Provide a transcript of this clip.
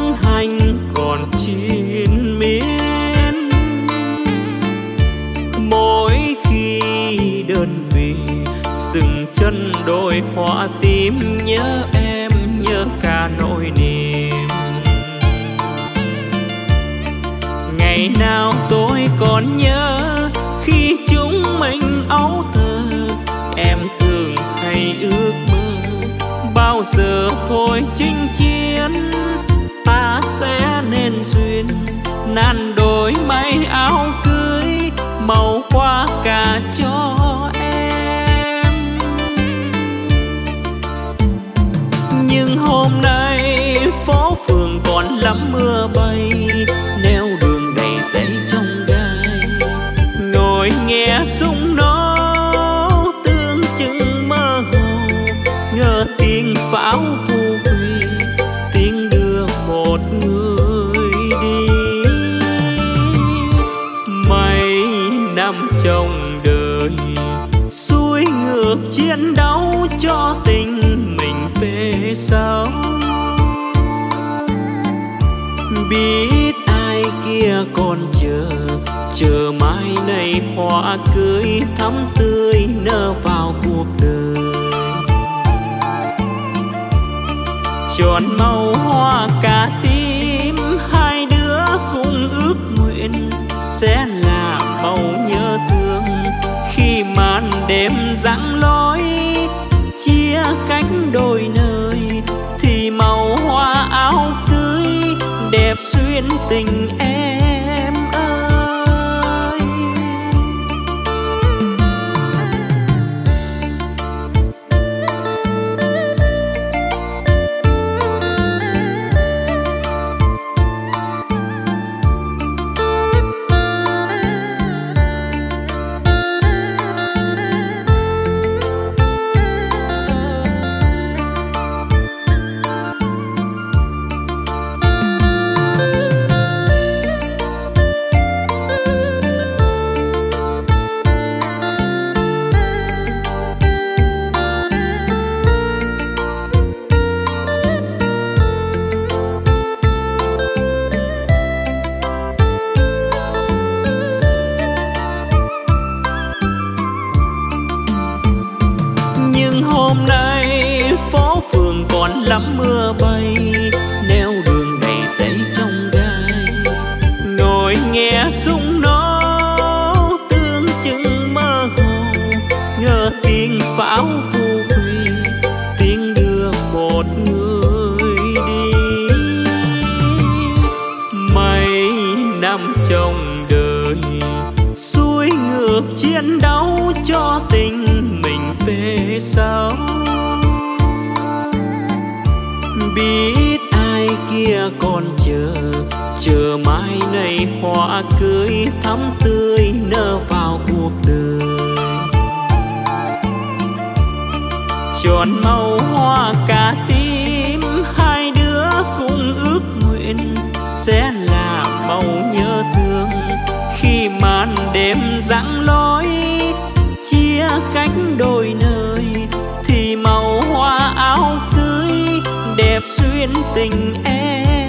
hành còn triền miên. Mỗi khi đơn vị dừng chân đôi hoa tím, nhớ em nhớ cả nỗi niềm. Ngày nào tôi còn nhớ khi chúng mình ấu thơ, em thường hay ước mơ bao giờ thôi chinh chiến ta sẽ nên duyên. Nan đổi may áo cưới màu hoa cả cho em. Nhưng hôm nay phố phường còn lắm mưa bay, neo đường đầy giấy trong gai, ngồi nghe súng nổ tương chừng mơ hồ, ngỡ tiếng pháo phù quỳ, tiếng đưa một người đi. Mấy năm trong đời xuôi ngược chiến đấu cho tình mình về sau, biết ai kia còn chờ mai này hoa cưới thắm tươi nở vào cuộc đời. Tròn màu hoa cả tím, hai đứa cùng ước nguyện sẽ là màu nhớ thương. Khi màn đêm giăng lối chia cánh đôi nơi, thì màu hoa áo cưới đẹp xuyên tình em ơi. Hôm nay phố phường còn lắm mưa bay, neo đường đầy giấy trong gai, ngồi nghe súng nổ tương chừng mơ hồ, ngỡ tiếng pháo phù quỳ, tiếng đưa một người đi. Mấy năm trong đời xuôi ngược chiến đấu cho tình mình về sau, biết ai kia còn chờ mai này hoa cưới thắm tươi nở vào cuộc đời. Tròn màu hoa cả tím, hai đứa cùng ước nguyện sẽ là màu nhớ thương. Khi màn đêm giăng lối chia cánh đôi nơi, thì màu hoa áo cưới đẹp xuyên tình em.